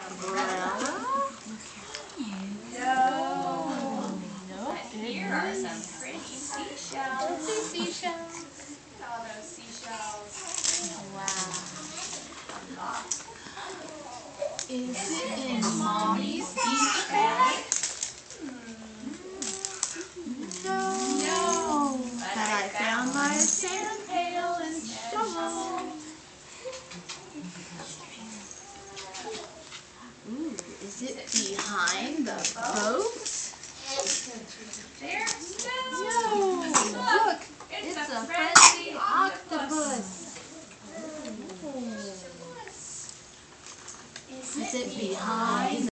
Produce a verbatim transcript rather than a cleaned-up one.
umbrella. No. No. Here are some pretty seashells. Let's see seashells. Look at all those seashells. Wow. Is it in Mommy's beach bag? No. No. But I found my sand pail and shovel. Ooh, is it behind the boat? There